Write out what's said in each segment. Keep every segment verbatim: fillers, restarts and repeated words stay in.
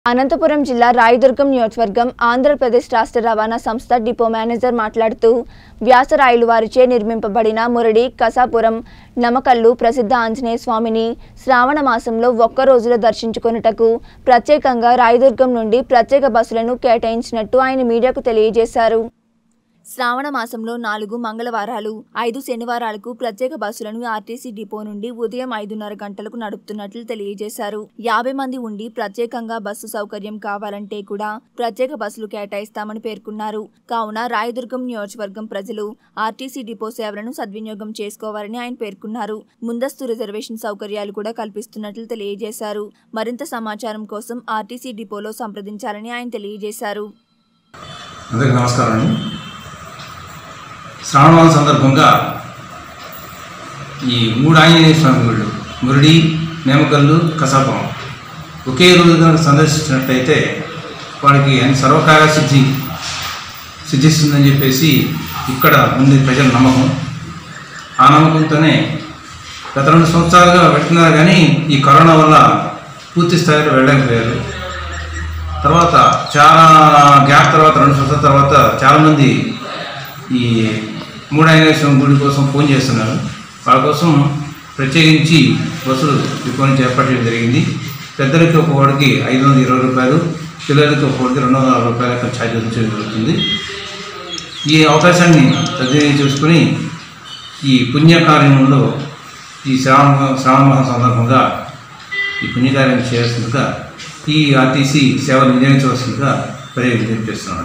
అనంతపురం జిల్లా రాయదుర్గం నియోజకవర్గం ఆంధ్రప్రదేశ్ రాష్ట్ర రవాణా సంస్థ డిపో మేనేజర్ మాట్లాడుతూ వ్యాసరాయలు వారిచే నిర్మింపబడిన మురడి కసాపురం నమకల్లు ప్రసిద్ధ ఆంజనేయ స్వామిని శ్రావణ మాసంలో ఒక్క రోజులో దర్శించుకొనుటకు ప్రత్యేకంగా రాయదుర్గం నుండి ప్రత్యేక బస్సులను కేటాయించినట్టు ఆయన మీడియాకు తెలియజేశారు। శ్రావణ మాసంలో నాలుగు మంగళవారాలు ఐదు శనివారాలకు ప్రత్యేక బస్సులను ఆర్టీసీ డిపో నుండి ఉదయం ఐదున్నర గంటలకు నడుపుతున్నట్లు తెలియజేశారు। యాభై మంది ఉండి ప్రత్యేకంగా బస్సు సౌకర్యం కావాలంటే కూడా ప్రత్యేక బస్సులు కేటాయిస్తామని పేర్కొన్నారు। కావున రాయదుర్గం నియోజకవర్గం ప్రజలు ఆర్టీసీ డిపో సేవలను సద్వినియోగం చేసుకోవాలని ఆయన పేర్కొన్నారు। ముందస్తు రిజర్వేషన్ సౌకర్యాలు కూడా కల్పిస్తున్నట్లు తెలియజేశారు। మరింత సమాచారం కోసం ఆర్టీసీ డిపోలో సంప్రదించాలని ఆయన తెలియజేశారు। అందరికీ నమస్కారం। శ్రావణ సందర్భంగా ఈ మూడు ఆంజనేయ స్వామి గుళ్ళు మురడి నేమకల్లు కసాపురం ఒకే రోజు కనుక సందర్శించినట్లయితే వాడికి సర్వకార్య సిద్ధి సిద్ధిస్తుందని చెప్పేసి ఇక్కడ ఉంది ప్రజల నమ్మకం। ఆ నమ్మకంతోనే గత రెండు సంవత్సరాలుగా వెళ్తున్నారు, కానీ ఈ కరోనా వల్ల పూర్తి స్థాయిలో వెళ్ళకపోయారు। తర్వాత చాలా గ్యాప్ తర్వాత రెండు సంవత్సరాల తర్వాత చాలామంది ఈ మూడు ఆంజనేయ స్వామి గుడి కోసం ఫోన్ చేస్తున్నారు। వాళ్ళ కోసం ప్రత్యేకించి బస్సులు డిపో నుంచి ఏర్పాటు చేయడం జరిగింది। పెద్దలకి ఒక్కొక్కడికి ఐదు వందల ఇరవై రూపాయలు, పిల్లలకి ఒక్కొక్కడికి రెండు వందల అరవై రూపాయల ఛార్జ్ విధించడం జరుగుతుంది। ఈ అవకాశాన్ని సద్వినియోగం చేసుకుని ఈ పుణ్యకార్యంలో ఈ శ్రావణ శ్రావణ మాసం సందర్భంగా ఈ పుణ్యకార్యం చేయాల్సిందిగా ఈ ఆర్టీసీ సేవలు వినియోగించవలసిందిగా పర్యవేక్షణ విజ్ఞప్తి చేస్తున్నాను।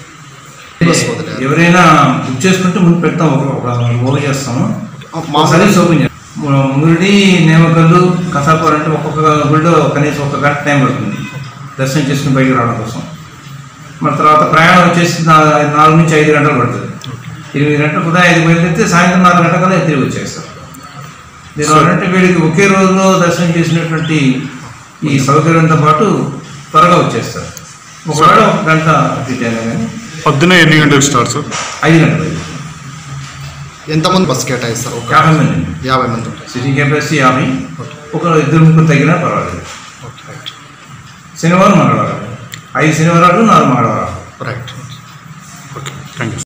ఎవరైనా బుక్ చేసుకుంటే ముందు పెడతాం, ఓపెన్ చేస్తాము, సర్వీస్ ఓపెన్ చేస్తాం। మురడి నేమకల్లు కసాపురం అంటే ఒక్కొక్క గుడిలో కనీసం ఒక గంట టైం పడుతుంది దర్శనం చేసుకుని బయటకు రావడం కోసం। మరి తర్వాత ప్రయాణం వచ్చేసి నాలుగు నుంచి ఐదు గంటలు పడుతుంది। ఎనిమిది గంటలు ఉదయం ఐదు బయలుదేరితే సాయంత్రం నాలుగు గంటల కల్లా తిరిగి వచ్చేస్తారు। దీనివల్లంటే వీడికి ఒకే రోజులో దర్శనం చేసినటువంటి ఈ సౌకర్యంతో పాటు త్వరగా వచ్చేస్తారు। ఒకవేళ ఒక గంట అయినా కానీ పొద్దున ఎన్ని గంటలకు స్టార్ట్ సార్? ఐదు గంటలు। ఎంతమంది బస్సు కేటాయిస్తారు? యాభై మంది యాభై మంది సిటీ కెపాసిటీ యాభై, ఒక ఇద్దరు ముగ్గురు తగ్గినా పర్వాలేదు। శనివారం మంగళవారం ఐదు శనివారాలు నాలుగు మంగళవారాలు రైట్। Okay, thank you.